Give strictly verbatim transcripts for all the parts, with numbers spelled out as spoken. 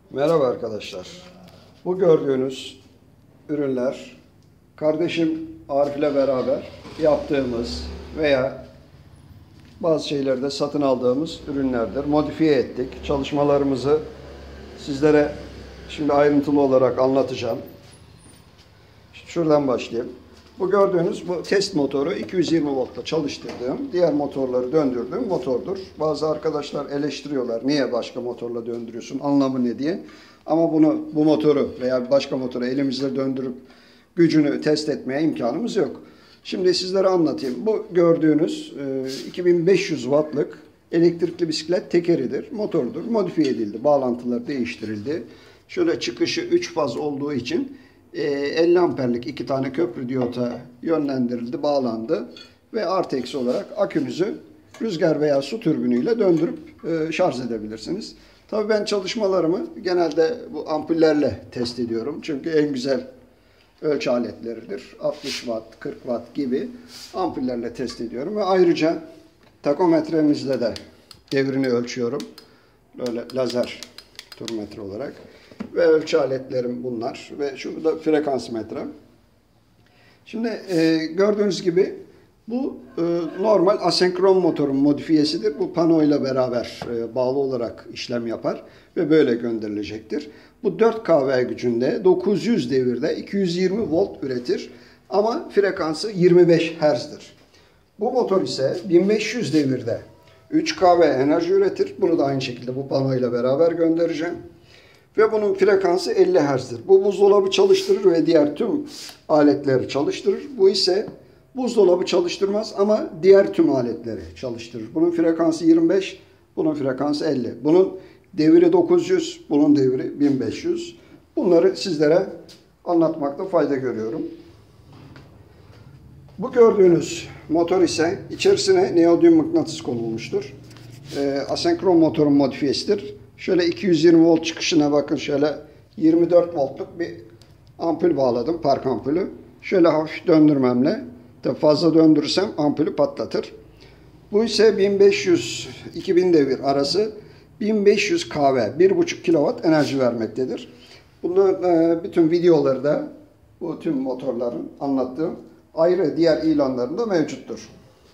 Merhaba arkadaşlar. Bu gördüğünüz ürünler kardeşim Arif ile beraber yaptığımız veya bazı şeylerde satın aldığımız ürünlerdir. Modifiye ettik. Çalışmalarımızı sizlere şimdi ayrıntılı olarak anlatacağım. Şuradan başlayayım. Bu gördüğünüz bu test motoru iki yüz yirmi voltta çalıştırdığım, diğer motorları döndürdüğüm motordur. Bazı arkadaşlar eleştiriyorlar. Niye başka motorla döndürüyorsun? Anlamı ne diye. Ama bunu bu motoru veya başka motoru elimizle döndürüp gücünü test etmeye imkanımız yok. Şimdi sizlere anlatayım. Bu gördüğünüz iki bin beş yüz wattlık elektrikli bisiklet tekeridir. Motordur. Modifiye edildi. Bağlantılar değiştirildi. Şöyle çıkışı üç faz olduğu için elli amperlik iki tane köprü diyota yönlendirildi, bağlandı ve artı eksi olarak akünüzü rüzgar veya su türbünüyle döndürüp şarj edebilirsiniz. Tabii ben çalışmalarımı genelde bu ampullerle test ediyorum. Çünkü en güzel ölçü aletleridir. altmış watt, kırk watt gibi ampullerle test ediyorum ve ayrıca takometremizle de devrini ölçüyorum. Böyle lazer turmetre olarak. Ve ölçü aletlerim bunlar. Ve şu da frekans metre. Şimdi e, gördüğünüz gibi bu e, normal asenkron motorun modifiyesidir. Bu pano ile beraber e, bağlı olarak işlem yapar ve böyle gönderilecektir. Bu dört kW gücünde dokuz yüz devirde iki yüz yirmi volt üretir. Ama frekansı yirmi beş Hz'dir. Bu motor ise bin beş yüz devirde üç kW enerji üretir. Bunu da aynı şekilde bu pano ile beraber göndereceğim. Ve bunun frekansı elli Hz'dir. Bu buzdolabı çalıştırır ve diğer tüm aletleri çalıştırır. Bu ise buzdolabı çalıştırmaz ama diğer tüm aletleri çalıştırır. Bunun frekansı yirmi beş, bunun frekansı elli. Bunun deviri dokuz yüz, bunun deviri bin beş yüz. Bunları sizlere anlatmakta fayda görüyorum. Bu gördüğünüz motor ise içerisine neodyum mıknatıs konulmuştur. E, asenkron motorun modifiyesidir. Şöyle iki yüz yirmi volt çıkışına bakın, şöyle yirmi dört voltluk bir ampul bağladım, park ampulü. Şöyle hafif döndürmemle, tabi fazla döndürürsem ampulü patlatır. Bu ise bin beş yüz iki bin devir arası bin beş yüz kW, bir buçuk kilowatt enerji vermektedir. Bunun bütün videoları da bu tüm motorların anlattığım ayrı diğer ilanlarında mevcuttur.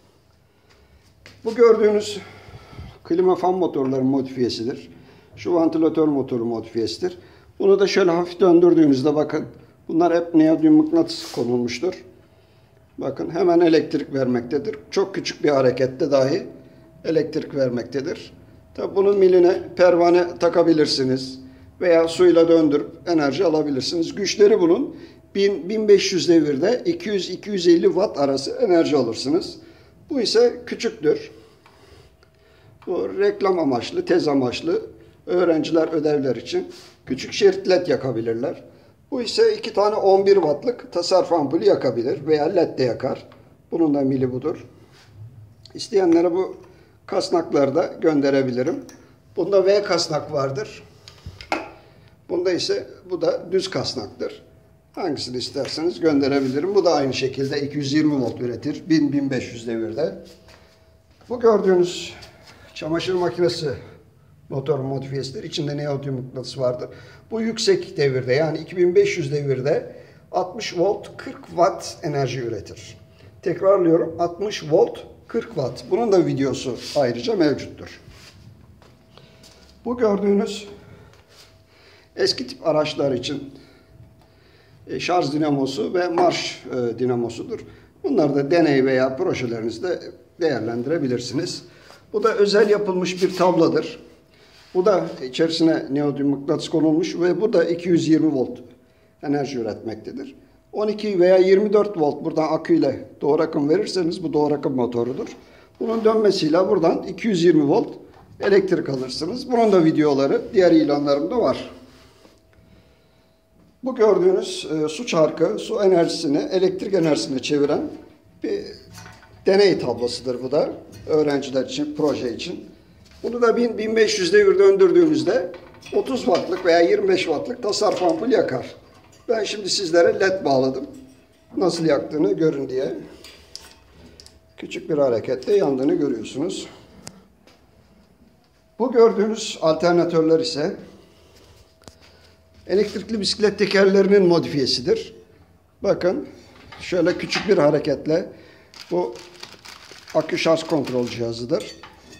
Bu gördüğünüz klima fan motorların modifiyesidir. Şu vantilatör motoru modifiyesidir. Bunu da şöyle hafif döndürdüğünüzde bakın. Bunlar hep neodyum mıknatıs konulmuştur. Bakın hemen elektrik vermektedir. Çok küçük bir harekette dahi elektrik vermektedir. Tabi bunun miline pervane takabilirsiniz. Veya suyla döndürüp enerji alabilirsiniz. Güçleri bunun bin bin beş yüz devirde iki yüz iki yüz elli watt arası enerji alırsınız. Bu ise küçüktür. Bu reklam amaçlı, tez amaçlı, öğrenciler ödevler için küçük şerit led yakabilirler. Bu ise iki tane on bir wattlık tasarruf ampulü yakabilir veya led de yakar. Bunun da mili budur. İsteyenlere bu kasnakları da gönderebilirim. Bunda V kasnak vardır. Bunda ise bu da düz kasnaktır. Hangisini isterseniz gönderebilirim. Bu da aynı şekilde iki yüz yirmi volt üretir. bin bin beş yüz devirde. Bu gördüğünüz çamaşır makinesi motor modifiyesidir. İçinde neodyum mıknatıs vardır. Bu yüksek devirde, yani iki bin beş yüz devirde altmış volt kırk watt enerji üretir. Tekrarlıyorum, altmış volt kırk watt. Bunun da videosu ayrıca mevcuttur. Bu gördüğünüz eski tip araçlar için şarj dinamosu ve marş dinamosudur. Bunları da deney veya projelerinizde değerlendirebilirsiniz. Bu da özel yapılmış bir tabladır. Bu da içerisine neodyum mıknatıs konulmuş ve bu da iki yüz yirmi volt enerji üretmektedir. on iki veya yirmi dört volt buradan aküyle doğru akım verirseniz bu doğru akım motorudur. Bunun dönmesiyle buradan iki yüz yirmi volt elektrik alırsınız. Bunun da videoları diğer ilanlarımda var. Bu gördüğünüz e, su çarkı, su enerjisini elektrik enerjisine çeviren bir deney tablosudur bu da. Öğrenciler için, proje için. Bunu da bin bin beş yüz devir döndürdüğümüzde otuz wattlık veya yirmi beş wattlık tasarruf ampul yakar. Ben şimdi sizlere led bağladım. Nasıl yaktığını görün diye. Küçük bir harekette yandığını görüyorsunuz. Bu gördüğünüz alternatörler ise Elektrikli bisiklet tekerlerinin modifiyesidir. Bakın şöyle küçük bir hareketle bu akü şarj kontrol cihazıdır.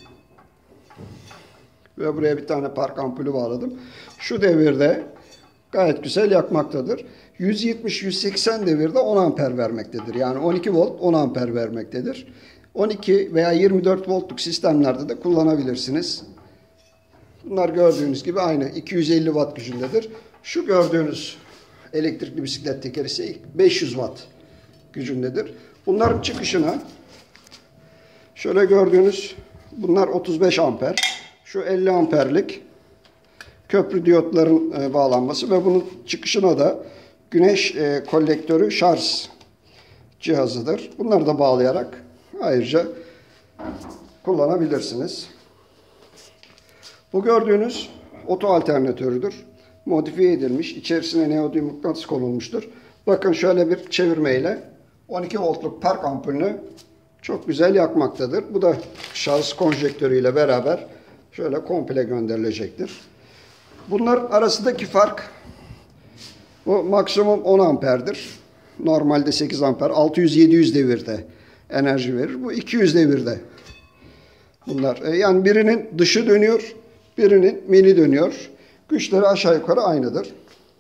Ve buraya bir tane park ampulü bağladım. Şu devirde gayet güzel yakmaktadır. yüz yetmiş yüz seksen devirde on amper vermektedir. Yani on iki volt on amper vermektedir. on iki veya yirmi dört voltluk sistemlerde de kullanabilirsiniz. Bunlar gördüğünüz gibi aynı iki yüz elli watt gücündedir. Şu gördüğünüz elektrikli bisiklet tekeri ise beş yüz watt gücündedir. Bunların çıkışına şöyle gördüğünüz bunlar otuz beş amper. Şu elli amperlik köprü diyotların bağlanması ve bunun çıkışına da güneş kolektörü şarj cihazıdır. Bunları da bağlayarak ayrıca kullanabilirsiniz. Bu gördüğünüz oto alternatörüdür. Modifiye edilmiş. İçerisine neodyum mıknatıs konulmuştur. Bakın şöyle bir çevirmeyle on iki voltluk park ampulünü çok güzel yakmaktadır. Bu da şarj konjektörüyle beraber şöyle komple gönderilecektir. Bunların arasındaki fark bu maksimum on amperdir. Normalde sekiz amper. altı yüz yedi yüz devirde enerji verir. Bu iki yüz devirde. Bunlar yani birinin dışı dönüyor, birinin mini dönüyor. Güçleri aşağı yukarı aynıdır.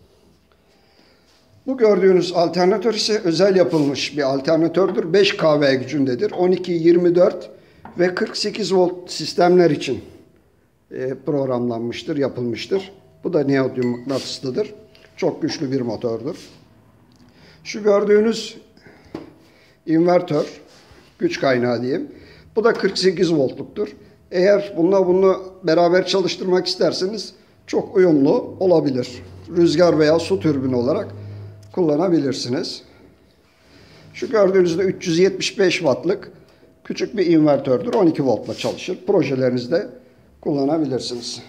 Bu gördüğünüz alternatör ise özel yapılmış bir alternatördür. beş kilowatt gücündedir. on iki, yirmi dört ve kırk sekiz volt sistemler için programlanmıştır, yapılmıştır. Bu da neodyum mıknatıslıdır. Çok güçlü bir motordur. Şu gördüğünüz invertör, güç kaynağı diyeyim. Bu da kırk sekiz voltluktur. Eğer bununla bunu beraber çalıştırmak isterseniz çok uyumlu olabilir. Rüzgar veya su türbini olarak kullanabilirsiniz. Şu gördüğünüzde üç yüz yetmiş beş wattlık küçük bir invertördür. on iki voltla çalışır. Projelerinizde kullanabilirsiniz.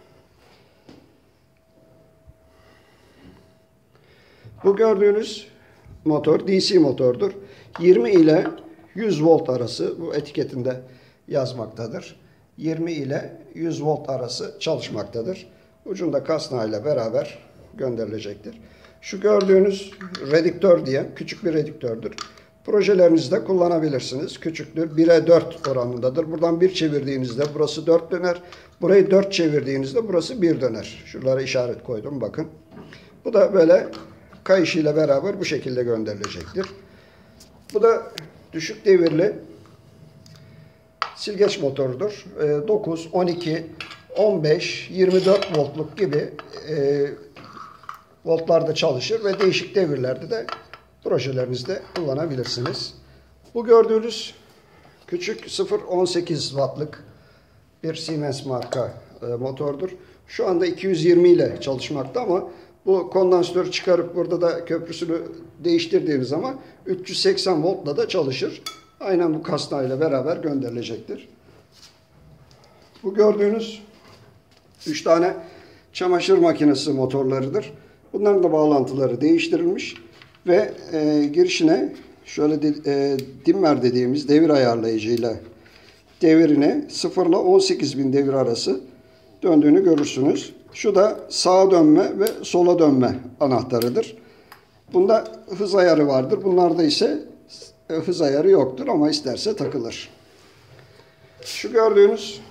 Bu gördüğünüz motor D C motordur. yirmi ile yüz volt arası bu etiketinde yazmaktadır. yirmi ile yüz volt arası çalışmaktadır. Ucunda kasnağı ile beraber gönderilecektir. Şu gördüğünüz redüktör diye küçük bir redüktördür. Projelerinizde kullanabilirsiniz. Küçüktür. bire dört oranındadır. Buradan bir çevirdiğinizde burası dört döner. Burayı dört çevirdiğinizde burası bir döner. Şuralara işaret koydum bakın. Bu da böyle kayışıyla beraber bu şekilde gönderilecektir. Bu da düşük devirli silgeç motorudur. dokuz, on iki, on beş, yirmi dört voltluk gibi e, voltlarda çalışır ve değişik devirlerde de projelerinizde kullanabilirsiniz. Bu gördüğünüz küçük sıfır virgül on sekiz wattlık bir Siemens marka e, motordur. Şu anda iki yüz yirmi ile çalışmakta ama bu kondansatörü çıkarıp burada da köprüsünü değiştirdiğimiz zaman üç yüz seksen voltla da çalışır. Aynen bu kasnağıyla beraber gönderilecektir. Bu gördüğünüz üç tane çamaşır makinesi motorlarıdır. Bunların da bağlantıları değiştirilmiş ve e, girişine şöyle de, e, dimmer dediğimiz devir ayarlayıcıyla devirine sıfır ile on sekiz bin devir arası döndüğünü görürsünüz. Şu da sağa dönme ve sola dönme anahtarıdır. Bunda hız ayarı vardır. Bunlarda ise hız ayarı yoktur ama isterse takılır. Şu gördüğünüz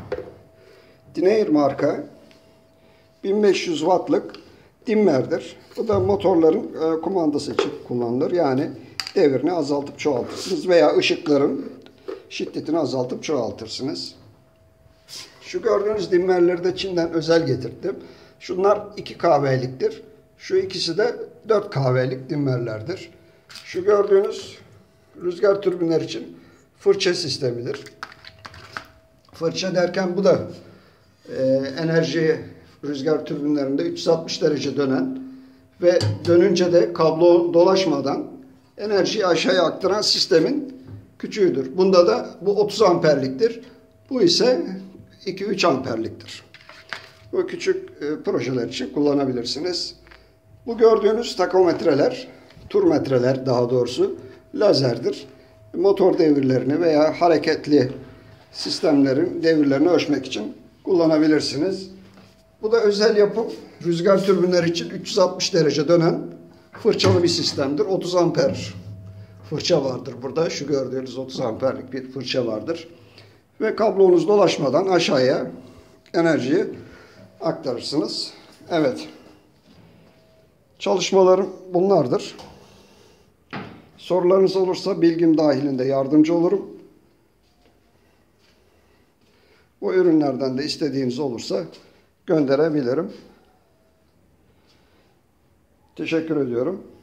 Dinair marka bin beş yüz wattlık dimmerdir. Bu da motorların e, kumandası için kullanılır. Yani devirini azaltıp çoğaltırsınız veya ışıkların şiddetini azaltıp çoğaltırsınız. Şu gördüğünüz dimmerleri de Çin'den özel getirttim. Şunlar iki kilowatt'liktir. Şu ikisi de dört kilowatt'lik dimmerlerdir. Şu gördüğünüz rüzgar türbinler için fırça sistemidir. Fırça derken bu da e, enerji rüzgar türbinlerinde üç yüz altmış derece dönen ve dönünce de kablo dolaşmadan enerjiyi aşağıya aktaran sistemin küçüğüdür. Bunda da bu otuz amperliktir. Bu ise iki üç amperliktir. Bu küçük e, projeler için kullanabilirsiniz. Bu gördüğünüz takometreler, turmetreler daha doğrusu lazerdir. Motor devirlerini veya hareketli sistemlerin devirlerini ölçmek için kullanabilirsiniz. Bu da özel yapım rüzgar türbinleri için üç yüz altmış derece dönen fırçalı bir sistemdir. otuz amper fırça vardır burada. Şu gördüğünüz otuz amperlik bir fırça vardır. Ve kablonuz dolaşmadan aşağıya enerjiyi aktarırsınız. Evet. Çalışmalarım bunlardır. Sorularınız olursa bilgim dahilinde yardımcı olurum. Bu ürünlerden de istediğiniz olursa gönderebilirim. Teşekkür ediyorum.